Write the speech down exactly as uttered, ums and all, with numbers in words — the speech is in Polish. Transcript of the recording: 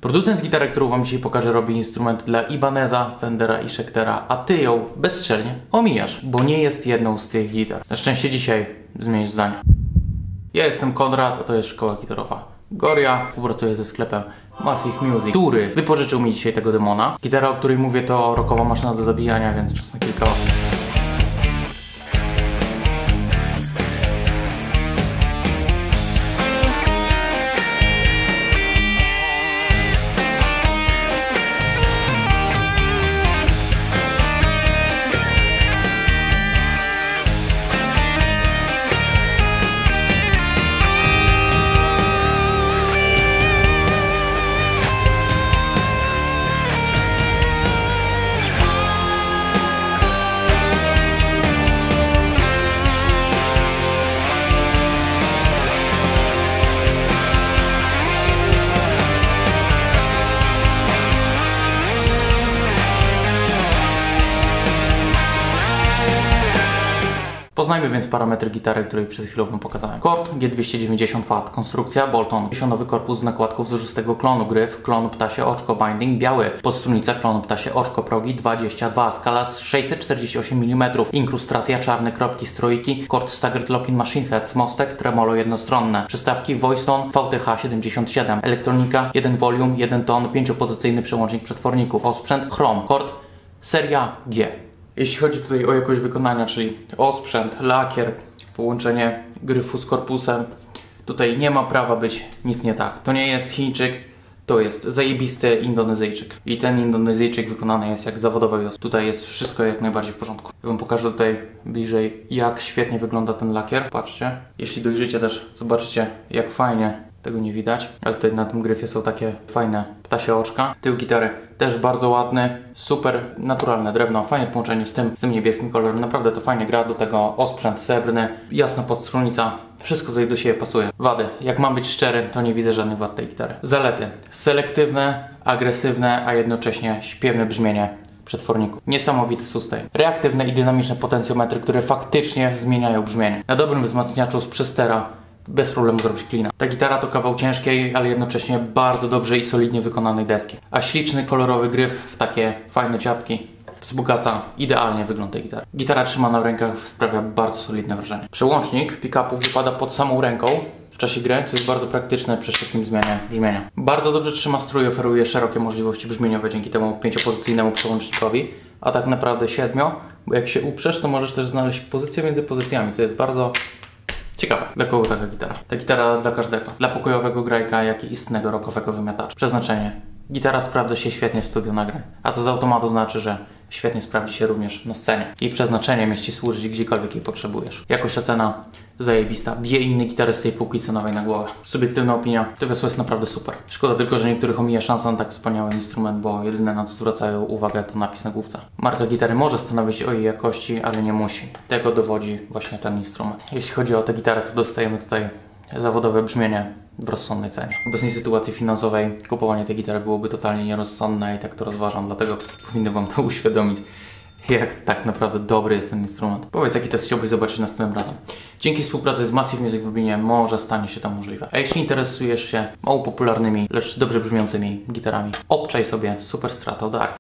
Producent gitary, którą wam dzisiaj pokażę, robi instrument dla Ibaneza, Fendera i Schectera, a ty ją bezczelnie omijasz, bo nie jest jedną z tych gitar. Na szczęście dzisiaj zmienisz zdanie. Ja jestem Konrad, a to jest szkoła gitarowa Goria. Współpracuję ze sklepem Massive Music, który wypożyczył mi dzisiaj tego demona. Gitara, o której mówię, to rockowa maszyna do zabijania, więc czas na kilka osób. Poznajmy więc parametry gitary, której przed chwilą wam pokazałem. Kord G dwieście dziewięćdziesiąt V, konstrukcja Bolton, pięćdziesiątowy korpus z nakładków zużystego klonu, gryf, klon ptasie oczko, binding biały, podstrunica klon ptasie oczko, progi dwadzieścia dwa, skala sześćset czterdzieści osiem milimetrów, inkrustacja czarne kropki strojki, kord staggered lock-in machine heads, mostek, tremolo jednostronne, przystawki Voicetone V T H siedemdziesiąt siedem, elektronika, jeden volume, jeden ton, pięciopozycyjny przełącznik przetworników, osprzęt Chrom, kord seria G. Jeśli chodzi tutaj o jakość wykonania, czyli osprzęt, lakier, połączenie gryfu z korpusem, tutaj nie ma prawa być nic nie tak. To nie jest Chińczyk, to jest zajebisty Indonezyjczyk. I ten Indonezyjczyk wykonany jest jak zawodowy wiosł. Tutaj jest wszystko jak najbardziej w porządku. Ja wam pokażę tutaj bliżej, jak świetnie wygląda ten lakier. Patrzcie. Jeśli dojrzycie też, zobaczycie, jak fajnie. Tego nie widać, ale tutaj na tym gryfie są takie fajne ptasie oczka. Tył gitary też bardzo ładny, super naturalne drewno, fajne połączenie z tym, z tym niebieskim kolorem, naprawdę to fajnie gra, do tego osprzęt srebrny, jasna podstrunica, wszystko tutaj do siebie pasuje. Wady, jak mam być szczery, to nie widzę żadnych wad tej gitary. Zalety, selektywne, agresywne, a jednocześnie śpiewne brzmienie przetworników. Niesamowity sustain. Reaktywne i dynamiczne potencjometry, które faktycznie zmieniają brzmienie. Na dobrym wzmacniaczu z przystera bez problemu zrobić klina. Ta gitara to kawał ciężkiej, ale jednocześnie bardzo dobrze i solidnie wykonanej deski. A śliczny, kolorowy gryf w takie fajne ciapki wzbogaca idealnie wygląd tej gitary. Gitara trzymana w rękach sprawia bardzo solidne wrażenie. Przełącznik pick-upów wypada pod samą ręką w czasie gry, co jest bardzo praktyczne przy szybkim zmianie brzmienia. Bardzo dobrze trzyma strój i oferuje szerokie możliwości brzmieniowe dzięki temu pięciopozycyjnemu przełącznikowi, a tak naprawdę siedmiu, bo jak się uprzesz, to możesz też znaleźć pozycję między pozycjami, co jest bardzo ciekawe. Dla kogo taka gitara? Ta gitara dla każdego. Dla pokojowego grajka, jak i istnego rockowego wymiatacza. Przeznaczenie. Gitara sprawdza się świetnie w studiu nagrań. A to z automatu znaczy, że świetnie sprawdzi się również na scenie. Jej przeznaczeniem jest ci służyć gdziekolwiek jej potrzebujesz. Jakość ocena zajebista. Bije inne gitary z tej półki cenowej na głowę. Subiektywna opinia. To wiosło jest naprawdę super. Szkoda tylko, że niektórych omija szansą na tak wspaniały instrument, bo jedyne na to zwracają uwagę to napis na główce. Marka gitary może stanowić o jej jakości, ale nie musi. Tego dowodzi właśnie ten instrument. Jeśli chodzi o tę gitarę, to dostajemy tutaj zawodowe brzmienie w rozsądnej cenie. W obecnej sytuacji finansowej kupowanie tej gitary byłoby totalnie nierozsądne i tak to rozważam, dlatego powinno wam to uświadomić, jak tak naprawdę dobry jest ten instrument. Powiedz, jaki test chciałbyś zobaczyć następnym razem. Dzięki współpracy z Massive Music w Lublinie może stanie się to możliwe. A jeśli interesujesz się mało popularnymi, lecz dobrze brzmiącymi gitarami, obczaj sobie Super Strato Dari.